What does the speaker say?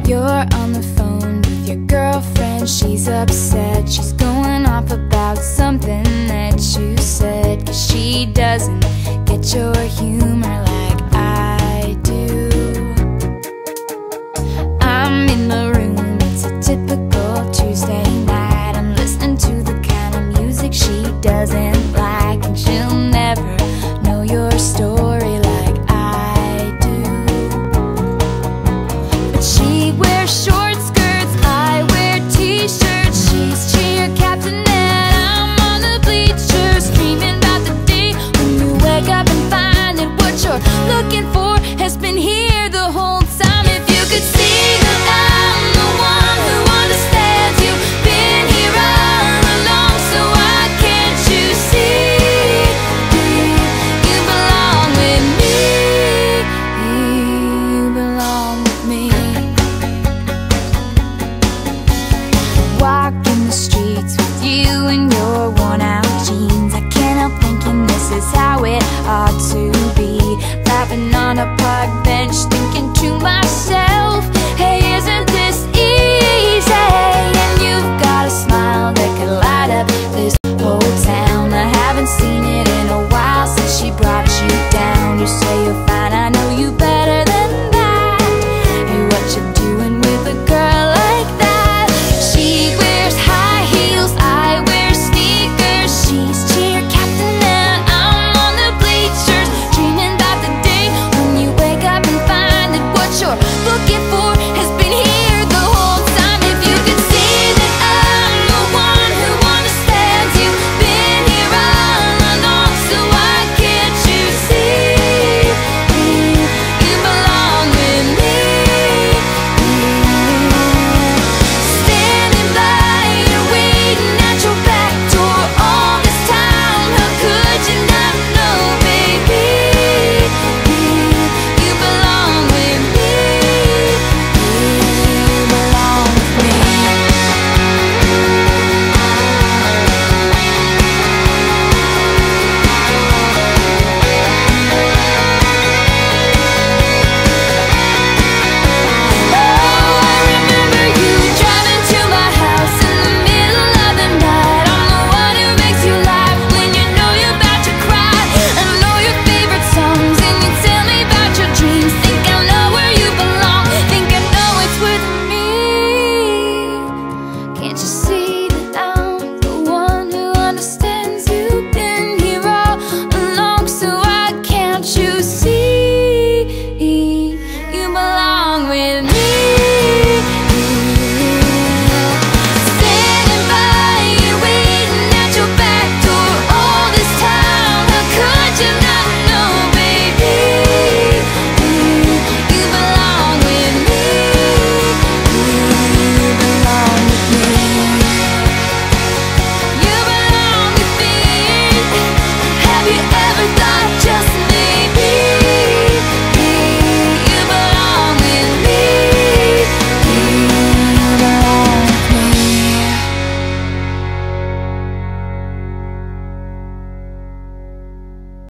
You're on the phone with your girlfriend, she's upset. She's going off about something that you said, 'cause she doesn't get your humor like I do. I'm in the room, it's a typical Tuesday night. I'm listening to the kind of music she doesn't like, and she'll never know your story like I do. But she wears short skirts, I wear t-shirts. She's cheer captain and I'm on the bleachers, dreaming about the day when you wake up and find that what you're looking for has been here the whole time. If you could see that I'm the one who understands, you've been here all along, so why can't you see you belong with me? You belong with me. Walking the streets with you in your worn out jeans, I can't help thinking this is how it ought to be. Laughing on a park bench, thinking to myself, hey, isn't this easy? And you've got a smile that could light up this whole town. I haven't seen